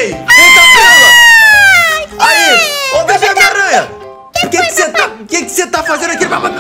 Peguei! Eita, pula! Aí! Ô, bebê aranha! O que você tá fazendo aqui? Eu vou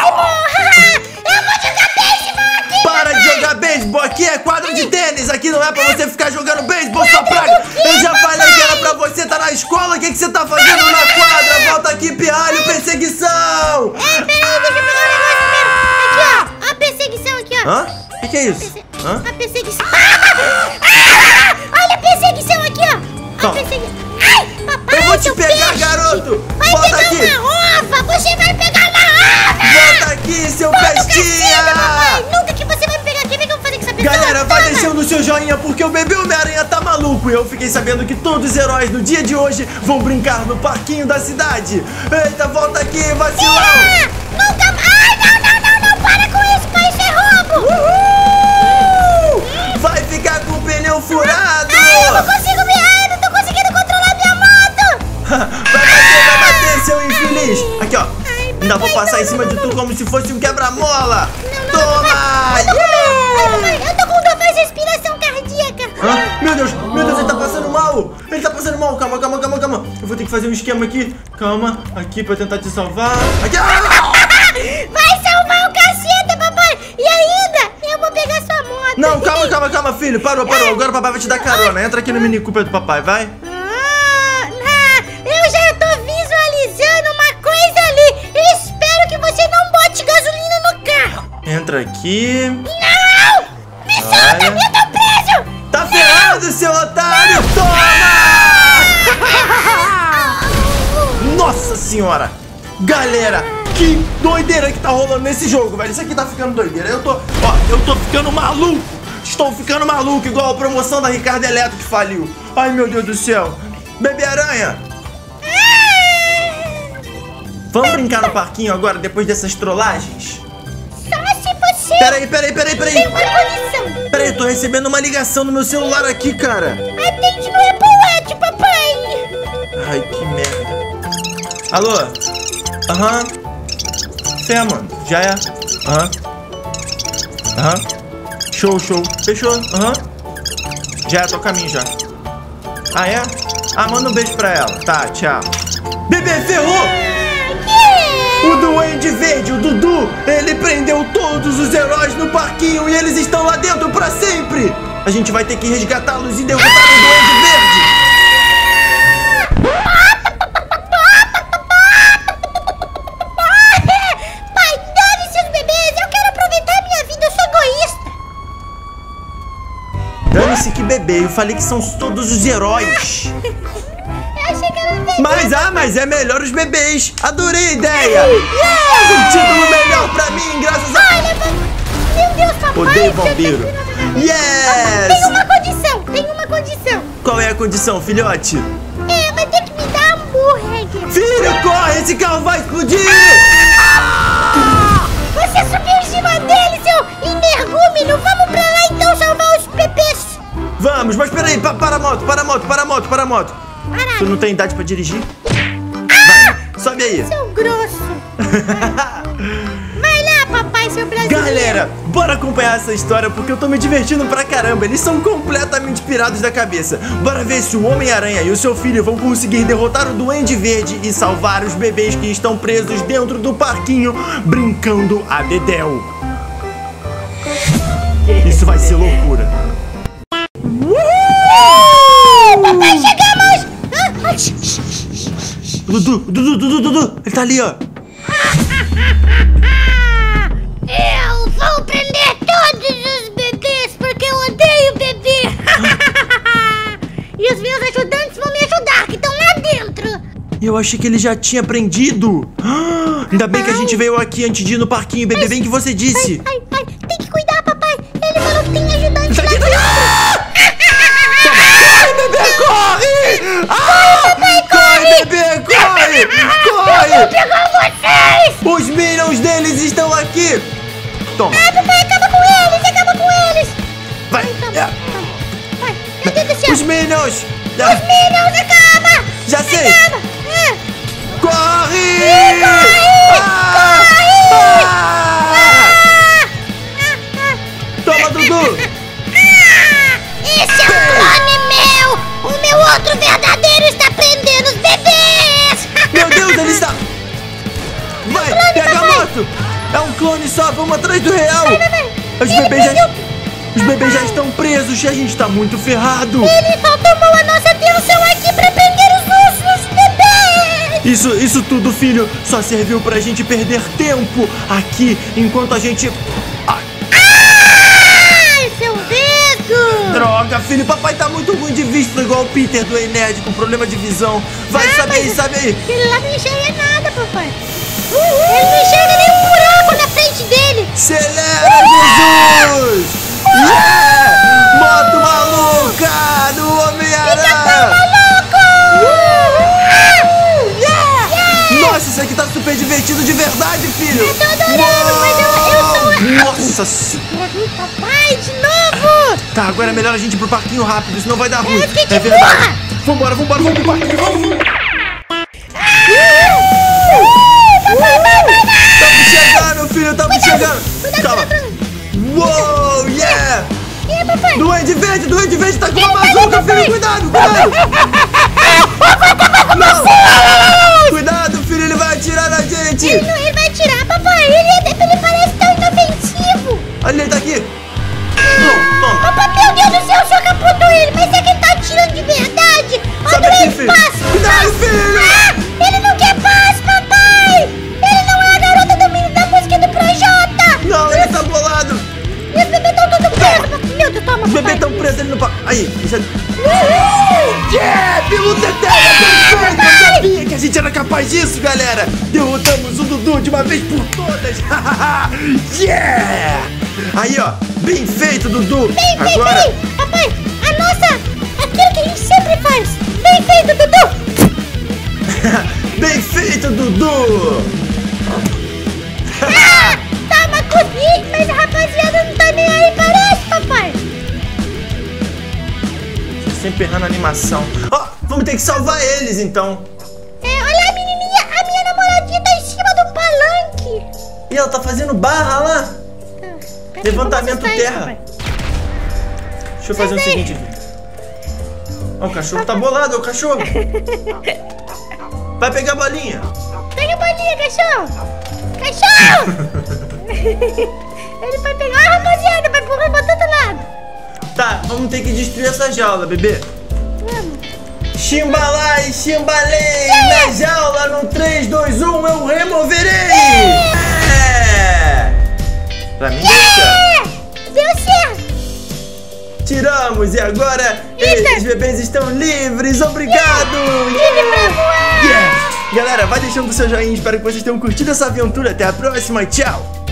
jogar beisebol aqui! Para de jogar beisebol! Aqui é quadro de tênis! Aqui não é pra você ficar jogando beisebol, sua praga! Eu já falei que era pra você estar na escola! O que você tá fazendo na quadra? Volta aqui, pirralho! Perseguição! Peraí, deixa eu pegar um negócio primeiro! Aqui, ó! A perseguição aqui, ó! Hã? O que é isso? Hã? A perseguição! Olha a perseguição aqui, ó! A perseguição! Ai, papai, Eu vou te pegar, garoto! Vai Volta pegar aqui! uma ova! Você vai pegar uma ova! Volta aqui, seu pestinha! Papai, nunca que você vai me pegar aqui! O que eu vou fazer com essa pessoa? Galera, vai Toma. deixando o seu joinha porque o bebê Homem-Aranha tá maluco. E eu fiquei sabendo que todos os heróis no dia de hoje vão brincar no parquinho da cidade. Eita, volta aqui, vacilão! Nunca mais! Não! Para com isso, pai! Isso é roubo! Vai ficar com o pneu furado! Ai, eu não consigo me... não tô conseguindo controlar minha moto! Vai bater, seu infeliz! Aqui, ó. Ai, Ainda vou papai, passar não, em cima não, de tu não. como se fosse um quebra-mola! Não, Toma! papai, eu tô com dor, faz respiração cardíaca! Hã? Meu Deus, ele tá passando mal! Ele tá passando mal! Calma. Eu vou ter que fazer um esquema aqui. Calma, aqui pra tentar te salvar. Aqui! Vai salvar o caceta, papai! E ainda, eu vou pegar sua moto! Não, calma, filho. Parou. Agora o papai vai te dar carona. Entra aqui no Mini Cooper do papai, vai. Eu já tô visualizando uma coisa ali! Espero que você não bote gasolina no carro! Entra aqui. Não! Me solta! Olha. Eu tô preso! Tá ferrado, seu otário! Toma! Nossa senhora! Galera, que doideira que tá rolando nesse jogo, velho. Isso aqui tá ficando doideira. Eu tô ficando maluco. Estou ficando maluco, igual a promoção da Ricardo Eletro que faliu. Ai, meu Deus do céu. Bebê Aranha. Vamos brincar no parquinho agora, depois dessas trollagens? Só se você Peraí. tem uma condição! Peraí, eu tô recebendo uma ligação no meu celular aqui, cara. Atende no Apple Watch, papai! Ai, que merda. Alô? Aham. Fé, mano. Já é? Aham. Show. Fechou? Aham. Já é, tô a caminho já. Ah, é? Ah, manda um beijo pra ela. Tá, tchau. Bebê, ferrou! O Duende Verde, o Dudu, ele prendeu todos os heróis no parquinho e eles estão lá dentro pra sempre! A gente vai ter que resgatá-los e derrotar o Duende Verde! Pai, dane seus bebês! Eu quero aproveitar a minha vida, eu sou egoísta! Dane-se que bebê, eu falei que são todos os heróis! Eu achei que era um bebê! Mas é melhor os bebês! Adorei a ideia! Um título melhor pra mim, graças a... Olha, meu Deus, papai! Odeio bombeiro! Tem Yes! uma condição! Qual é a condição, filhote? Vai ter que me dar hambúrguer! Filho, corre! Esse carro vai explodir! Você subiu em cima dele, seu energúmeno! Vamos pra lá então salvar os bebês! Vamos, mas peraí, para a moto! Parado. Tu não tem idade pra dirigir? Vai, sobe aí! Seu grosso! Vai lá, papai, seu brasileiro! Galera, bora acompanhar essa história porque eu tô me divertindo pra caramba. Eles são completamente pirados da cabeça. Bora ver se o Homem-Aranha e o seu filho vão conseguir derrotar o Duende Verde e salvar os bebês que estão presos dentro do parquinho brincando a dedéu. Isso vai ser loucura. Papai, chegamos! Dudu, ele tá ali, ó. Eu vou prender todos os bebês porque eu odeio bebê! E os meus ajudantes vão me ajudar, que estão lá dentro! Eu achei que ele já tinha aprendido. Ainda bem que a gente veio aqui antes de ir no parquinho, bebê, bem que você disse. Ai, tem que cuidar, papai! Ele falou que tem ajudante lá dentro! Corre, bebê, corre! Corre, bebê, corre! Eu vou pegar vocês! Os minions deles estão aqui! Toma! Papai, acaba com eles! Vai! Vai, meu Deus do céu! Os minions! Acaba! Já sei! Corre! Toma, Dudu! Esse é um clone meu! O meu outro É um clone só, vamos atrás do real. Vai. Os bebês já estão presos e a gente tá muito ferrado. Ele só tomou a nossa atenção aqui pra prender os nossos bebês. Isso tudo, filho, só serviu pra gente perder tempo aqui enquanto a gente... Ai, seu dedo. Droga, filho, papai tá muito ruim de vista, igual o Peter do Ei Nerd, com problema de visão. Vai, sabe aí. Ele lá não enxerga nada, papai. Ele não enxerga nem um buraco na frente dele. Acelera, Jesus! Yeah! Moto maluca do Homem-Aranha! Nossa, isso aqui tá super divertido de verdade, filho! Eu tô adorando, mas eu tô... Nossa senhora! Papai, de novo! Tá, agora é melhor a gente ir pro parquinho rápido, senão vai dar ruim. É verdade. Vambora, vamos pro parquinho, vamos! Estamos chegando, filho, estamos chegando! Calma! Uou, yeah! E aí, papai? Duende verde tá com uma bazuca, filho! Cuidado! Não! Cuidado, filho, ele vai atirar na gente! Ele vai atirar, papai! Ele parece tão inofensivo! Olha, ele tá aqui! Toma! Papai, meu Deus do céu, o senhor capotou ele! Mas é que ele tá atirando de verdade! Sobe Olha aqui, ele, filho! paz! Cuidado, filho! Ele não quer paz, papai! Ele não é a garota da música do Projota! Não, ele tá bolado! E os bebês estão todos presos! Meu Deus, toma, Os bebês estão presos ali no... Aí, já... Yeah! Piluta eterna, perfeito! Eu sabia que a gente era capaz disso, galera! Derrotamos o Dudu de uma vez por todas! Yeah! Aí, ó, bem feito, Dudu! Agora... Peraí, papai, a nossa... Aquilo que a gente sempre faz! Bem feito, Dudu! Bem feito, Dudu! Toma, cuspi! Mas a rapaziada não tá nem aí, parece, papai! Sempre errando a animação. Ó, vamos ter que salvar eles, então. Olha a menininha, a minha namoradinha tá em cima do palanque! E ela tá fazendo barra lá. Peraí, Levantamento vamos assustar terra. ele, papai. Deixa eu fazer o seguinte aqui. Ó, o cachorro tá bolado, é o cachorro. Vai pegar a bolinha. Pega a bolinha, cachorro! Cachorro! Ele vai pegar... Olha, rapaziada, vai correr pra todo lado! Tá, vamos ter que destruir essa jaula, bebê. Vamos! Chimbalai, chimbalei! Na jaula, no 3, 2, 1, eu removerei! Pra mim deu certo. Deu certo! Tiramos e agora Eita. esses bebês estão livres, obrigado! Livre pra voar! Yeah. Galera, vai deixando o seu joinha, espero que vocês tenham curtido essa aventura. Até a próxima, tchau!